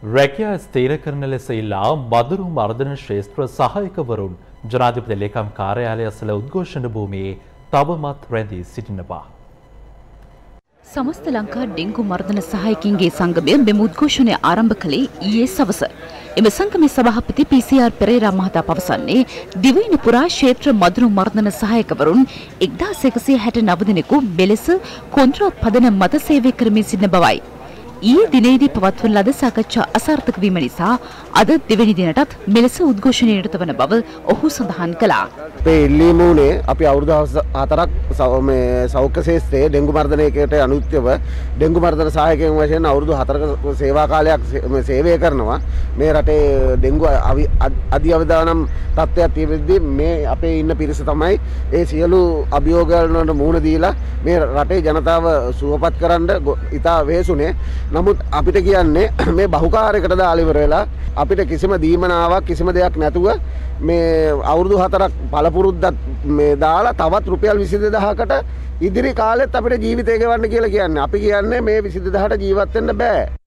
රැකියා ස්ථීර කරන ලෙස ඉල්ලා මදුරු මර්දන ශ්‍රේෂ්ඨ සහායකවරුන් ජනාධිපති ලේකම් කාර්යාලය අසල උද්ඝෝෂණ භූමියේ තවමත් රැඳී සිටිනවා. සමස්ත ලංකා ඩෙංගු මර්දන සහායකින්ගේ සංගමය මෙම උද්ඝෝෂණය ආරම්භ කළේ ඊයේ සවස. එම සංගමේ සභාපති PCR පෙරේරා මහතා පවසන්නේ දිවයින පුරා ක්ෂේත්‍ර මදුරු මර්දන සහායකවරුන් 1169 දෙනෙකු මෙලෙස කොන්ත්‍රාත් පදනම මත සේවය කරමින් සිටින බවයි. ඊයේ දිනේදී පවත්වන ලද සාකච්ඡා අසාර්ථක වීම නිසා අද දෙවැනි දිනටත් මෙලෙස උද්ඝෝෂණය නිරත වන බව ඔහු සඳහන් කළා. අපේ ඉල්ලීමුනේ අපි අවුරුදු 4ක් සෞඛ්‍ය ශාස්ත්‍රයේ ඩෙංගු මර්ධනයකට අනුත්‍යව ඩෙංගු මර්ධන සහායකයන් වශයෙන් අවුරුදු 4ක සේවා කාලයක් සේවය කරනවා. මේ රටේ ඩෙංගු අධි අවදානම් තත්ත්වයක් තිබෙද්දී මේ අපේ ඉන්න පිරිස තමයි ඒ සියලු අභියෝගයන් වලට මුහුණ දීලා මේ රටේ ජනතාව සුවපත් කරන්න ඉතා වෙහෙසුනේ. නමුත් අපිට කියන්නේ මේ බහුකාර්යයකට දාලා ඉවර වෙලා අපිට කිසිම දීමනාවක් කිසිම දෙයක් නැතුව මේ අවුරුදු 4ක් පළපුරුද්දක් මේ දාලා තවත් රුපියල් 22000කට ඉදිරි කාලෙත් අපිට ජීවිතය ගෙවන්න කියලා කියන්නේ. අපි කියන්නේ මේ 22000ට ජීවත් වෙන්න බෑ.